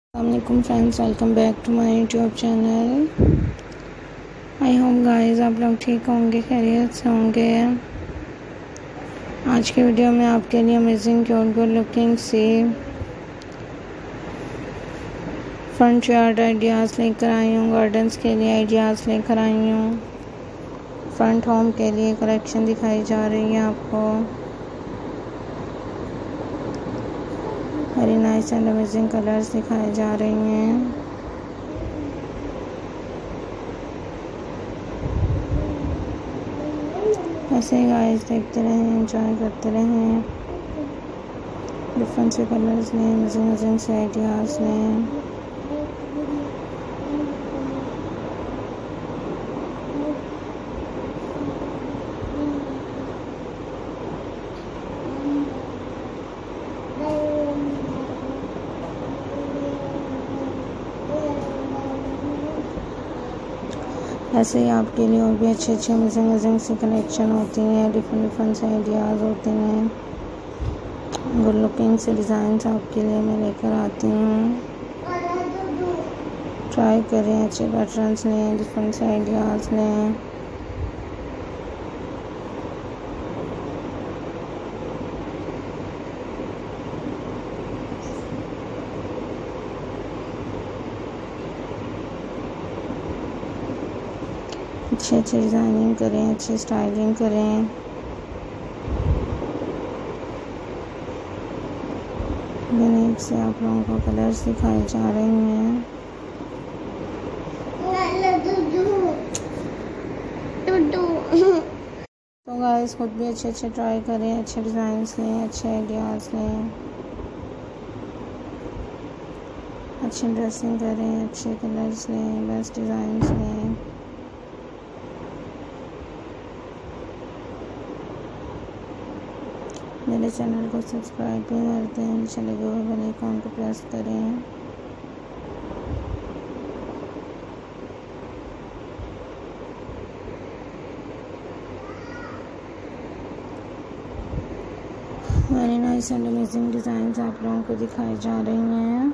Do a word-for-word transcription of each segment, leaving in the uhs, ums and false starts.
अस्सलामुअलैकुम friends, welcome back to my YouTube channel. I hope guys आप लोग ठीक होंगे, खैरियत से होंगे। आज की वीडियो में आपके लिए अमेजिंग क्यूट गुड लुकिंग सी फ्रंट यार्ड आइडियाज़ लेकर आई हूँ। गार्डन्स के लिए आइडियाज़ लेकर आई हूँ। फ्रंट होम के लिए कलेक्शन दिखाई जा रही है आपको। Very nice and amazing colours दिखाए जा रही हैं। ऐसे ही गाइस देखते रहें, एंजॉय करते रहें। डिफरेंट से कलर्स लें, अमेजिंग अमेजिंग से आइडियाज़ लें। ऐसे ही आपके लिए और भी अच्छे अच्छे अमेजिंग अमेजिंग सी कलेक्शन होती हैं। डिफरेंट डिफरेंट से आइडियाज़ होते हैं। गुड लुकिंग से डिज़ाइंस आपके लिए मैं लेकर आती हूँ। ट्राई करें, अच्छे पैटर्न्स लें, डिफरेंट से आइडियाज़ लें। अच्छे अच्छे डिज़ाइनिंग करें, अच्छी स्टाइलिंग करें। यूनिक से आप लोगों को कलर्स दिखाए जा रहे हैं। तो गाइस खुद भी अच्छे अच्छे ट्राई करें, अच्छे डिज़ाइंस लें, अच्छे आइडियाज़ लें, अच्छी ड्रेसिंग करें, अच्छे कलर्स लें, बेस्ट डिज़ाइंस लें। मेरे चैनल को सब्सक्राइब भी करते हैं, चले गए बेल आइकन को प्रेस करें। Very nice and amazing designs आप लोगों को दिखाई जा रही हैं।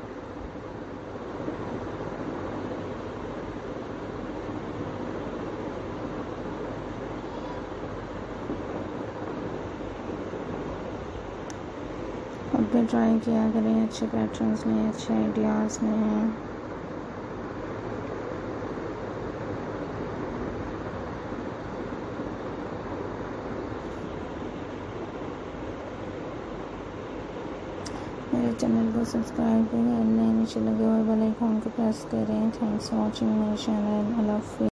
खुद भी ट्राई किया करें, अच्छे पैटर्न्स लें, अच्छे आइडियाज़ लें। मेरे चैनल को सब्सक्राइब भी कर लें, नीचे लगे हुए बेल आइकन को प्रेस करें। Thanks for watching my channel. अल्लाह हाफ़िज़।